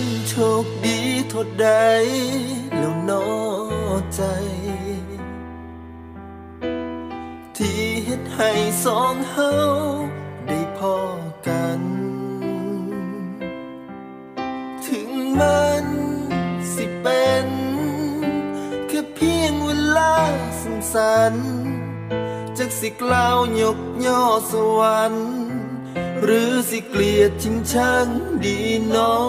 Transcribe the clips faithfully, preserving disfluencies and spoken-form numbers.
โชคดีทดใดแล้วนอใจที่เฮ็ดให้สองเฮาได้พอกันถึงมันสิเป็นแค่เพียงเวลาสั้นๆจากสิกล่าวยกย่อสวรรค์หรือสิเกลียดชิงชังดีน้อ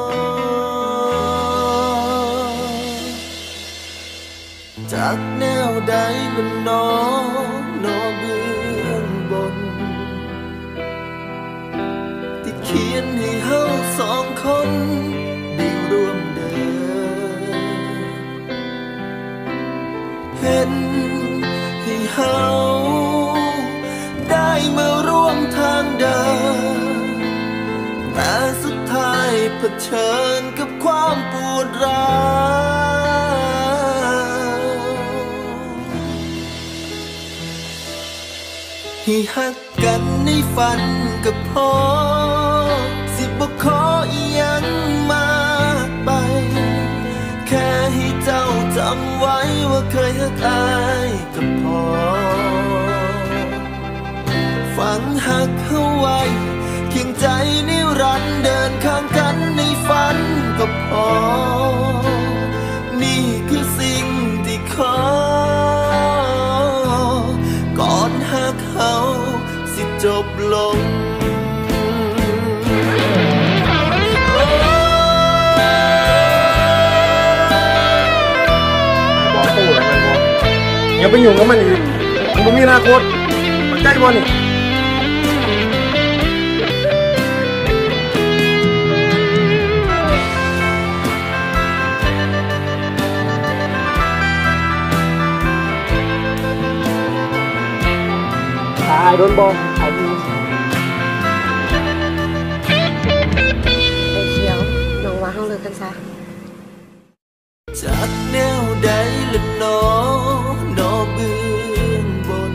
จากแนวใดละน้องนอเบื้องบนที่เขียนให้เฮาสองคนได้ร่วมเดินเห็นให้เฮาได้มาร่วมทางเดินแต่สุดท้ายเผชิญกับความปวดร้าวให้หักกันในฝันกับพ่อสิบ่ขออีหยังมากไปแค่ให้เจ้าจำไว้ว่าเคยหักอายกับพ่อฝังหักเขาไว้เคียงใจนิรันดร์เดินข้างกันในฝันก็พอนี่คือสิ่งที่ขอก่อนหักเขาสิจบลงบอกตู้อะไรมันบอกอย่าไปยุ่งกับมันอีกมันไม่มีอนาคตมันใจบอลนี่ไอ้โดนบอลไอ้ดีไอ้เขียวน้องว่าเฮาเลิกกันซะจากแนวใดละน้องนอเบื้องบน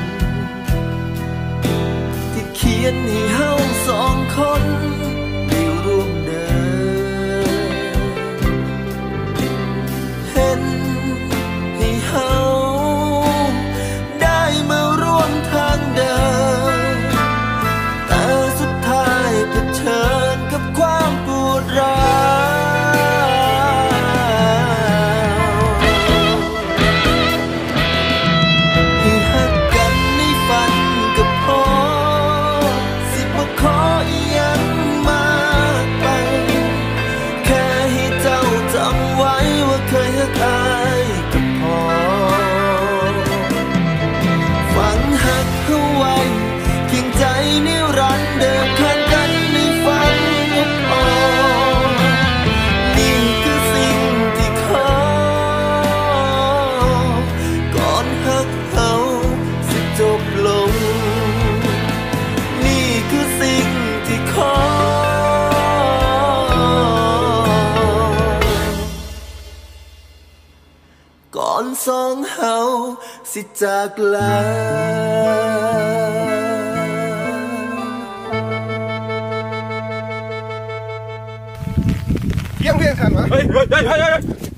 ที่เขียนให้เฮาสองคนได้ร่วมเดินเห็นให้เฮาได้มาร่วมทางเดินแต่สุดท้ายเผชิญกับความปวดร้าวให้หักกันในฝันกับพ่อสิบ่ขออีหยังมากไปแค่ให้เจ้าจำไว้ว่าเคยหักอายกับพ่อฝังหักเขาไว้เคียงใจนิรันดร์เดินข้างกันในฝันก็พอนี่คือสิ่งที่ขอก่อนหักเขาสิจบลงนี่คือสิ่งที่ขอก่อนสองเฮาสิจากลาเพียงเพียงทันวะเฮ้ยเฮ้ยเฮ้ยเฮ้ย